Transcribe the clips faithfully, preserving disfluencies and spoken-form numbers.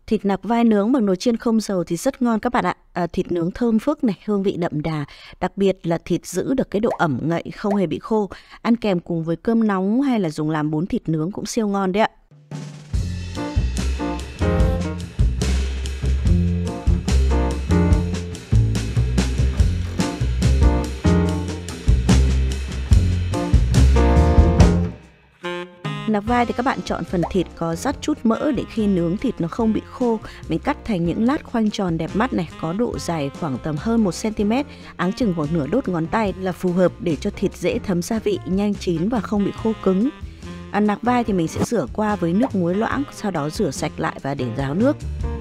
Thịt nạc vai nướng bằng nồi chiên không dầu thì rất ngon các bạn ạ. À, thịt nướng thơm phức này, hương vị đậm đà. Đặc biệt là thịt giữ được cái độ ẩm ngậy, không hề bị khô. Ăn kèm cùng với cơm nóng hay là dùng làm bún thịt nướng cũng siêu ngon đấy ạ. Nạc vai thì các bạn chọn phần thịt có rắt chút mỡ để khi nướng thịt nó không bị khô. Mình cắt thành những lát khoanh tròn đẹp mắt này, có độ dài khoảng tầm hơn một xăng ti mét, áng chừng khoảng nửa đốt ngón tay là phù hợp để cho thịt dễ thấm gia vị, nhanh chín và không bị khô cứng. À, nạc vai thì mình sẽ rửa qua với nước muối loãng, sau đó rửa sạch lại và để ráo nước.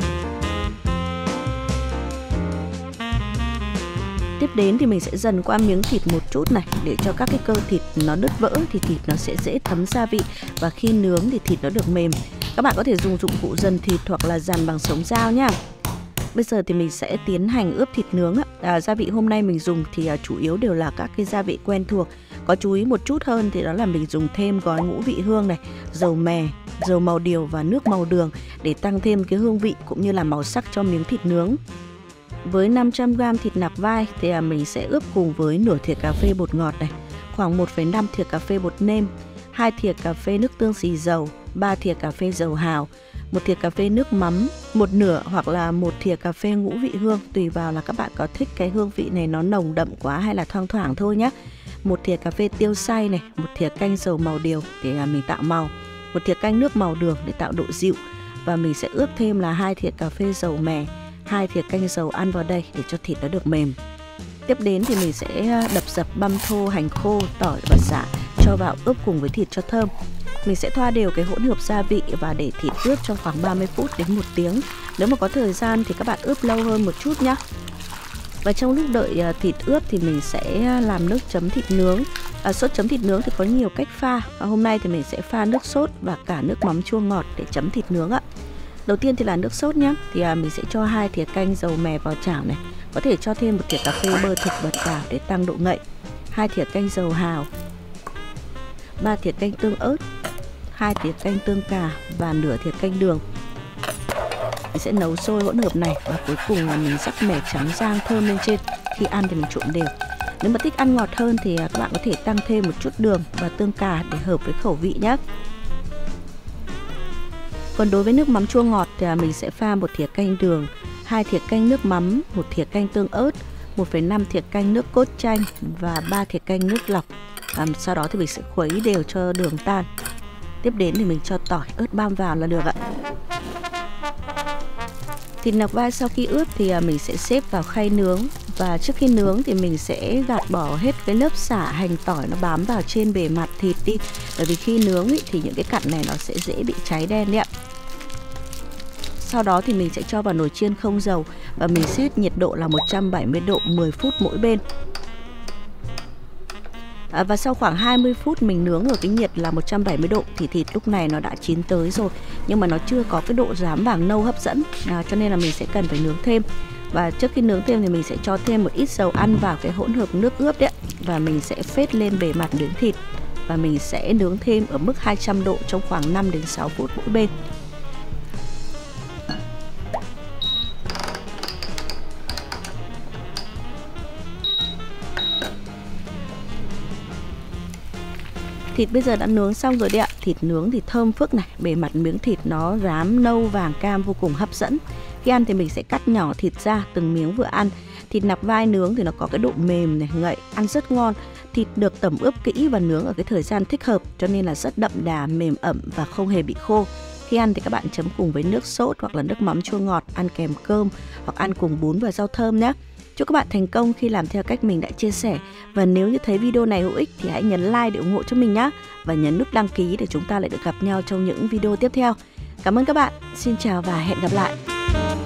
Tiếp đến thì mình sẽ dần qua miếng thịt một chút này để cho các cái cơ thịt nó đứt vỡ thì thịt nó sẽ dễ thấm gia vị và khi nướng thì thịt nó được mềm. Các bạn có thể dùng dụng cụ dần thịt hoặc là dàn bằng sống dao nhá. Bây giờ thì mình sẽ tiến hành ướp thịt nướng. À, gia vị hôm nay mình dùng thì à, chủ yếu đều là các cái gia vị quen thuộc. Có chú ý một chút hơn thì đó là mình dùng thêm gói ngũ vị hương này, dầu mè, dầu màu điều và nước màu đường để tăng thêm cái hương vị cũng như là màu sắc cho miếng thịt nướng. Với năm trăm gam thịt nạc vai thì mình sẽ ướp cùng với nửa thìa cà phê bột ngọt này, khoảng một phẩy năm thìa cà phê bột nêm, hai thìa cà phê nước tương xì dầu, ba thìa cà phê dầu hào, một thìa cà phê nước mắm, một nửa hoặc là một thìa cà phê ngũ vị hương, tùy vào là các bạn có thích cái hương vị này nó nồng đậm quá hay là thoang thoảng thôi nhé. Một thìa cà phê tiêu xay này, một thìa canh dầu màu điều để mình tạo màu, một thìa canh nước màu đường để tạo độ dịu và mình sẽ ướp thêm là hai thìa cà phê dầu mè, hai thìa canh dầu ăn vào đây để cho thịt nó được mềm. Tiếp đến thì mình sẽ đập dập băm thô hành khô, tỏi và sả cho vào ướp cùng với thịt cho thơm. Mình sẽ thoa đều cái hỗn hợp gia vị và để thịt ướp trong khoảng ba mươi phút đến một tiếng. Nếu mà có thời gian thì các bạn ướp lâu hơn một chút nhé. Và trong lúc đợi thịt ướp thì mình sẽ làm nước chấm thịt nướng. À, sốt chấm thịt nướng thì có nhiều cách pha. Và hôm nay thì mình sẽ pha nước sốt và cả nước mắm chua ngọt để chấm thịt nướng ạ. Đầu tiên thì là nước sốt nhé. Thì à, mình sẽ cho hai thìa canh dầu mè vào chảo này. Có thể cho thêm một thìa cà phê bơ thực bật vào để tăng độ ngậy. Hai thìa canh dầu hào, ba thìa canh tương ớt, hai thìa canh tương cà và nửa thìa canh đường. Mình sẽ nấu sôi hỗn hợp này và cuối cùng là mình rắc mẻ trắng rang thơm lên trên. Khi ăn thì mình trộn đều. Nếu mà thích ăn ngọt hơn thì các bạn có thể tăng thêm một chút đường và tương cà để hợp với khẩu vị nhé. Còn đối với nước mắm chua ngọt thì mình sẽ pha một thìa canh đường, hai thìa canh nước mắm, một thìa canh tương ớt, một phẩy năm thìa canh nước cốt chanh và ba thìa canh nước lọc. À, sau đó thì mình sẽ khuấy đều cho đường tan. Tiếp đến thì mình cho tỏi ớt băm vào là được ạ. Thịt nạc vai sau khi ướp thì mình sẽ xếp vào khay nướng. Và trước khi nướng thì mình sẽ gạt bỏ hết cái lớp sả hành tỏi nó bám vào trên bề mặt thịt đi. Bởi vì khi nướng ý, thì những cái cặn này nó sẽ dễ bị cháy đen đấy ạ. Sau đó thì mình sẽ cho vào nồi chiên không dầu và mình set nhiệt độ là một trăm bảy mươi độ mười phút mỗi bên. À, và sau khoảng hai mươi phút mình nướng ở cái nhiệt là một trăm bảy mươi độ thì thịt lúc này nó đã chín tới rồi. Nhưng mà nó chưa có cái độ rám vàng nâu hấp dẫn, à, cho nên là mình sẽ cần phải nướng thêm. Và trước khi nướng thêm thì mình sẽ cho thêm một ít dầu ăn vào cái hỗn hợp nước ướp đấy. Và mình sẽ phết lên bề mặt miếng thịt. Và mình sẽ nướng thêm ở mức hai trăm độ trong khoảng năm đến sáu phút mỗi bên. Thịt bây giờ đã nướng xong rồi đấy ạ. Thịt nướng thì thơm phức này, bề mặt miếng thịt nó rám nâu vàng cam vô cùng hấp dẫn. Khi ăn thì mình sẽ cắt nhỏ thịt ra từng miếng vừa ăn. Thịt nạc vai nướng thì nó có cái độ mềm này, ngậy, ăn rất ngon. Thịt được tẩm ướp kỹ và nướng ở cái thời gian thích hợp cho nên là rất đậm đà, mềm ẩm và không hề bị khô. Khi ăn thì các bạn chấm cùng với nước sốt hoặc là nước mắm chua ngọt, ăn kèm cơm hoặc ăn cùng bún và rau thơm nhé. Chúc các bạn thành công khi làm theo cách mình đã chia sẻ. Và nếu như thấy video này hữu ích thì hãy nhấn like để ủng hộ cho mình nhé. Và nhấn nút đăng ký để chúng ta lại được gặp nhau trong những video tiếp theo. Cảm ơn các bạn. Xin chào và hẹn gặp lại.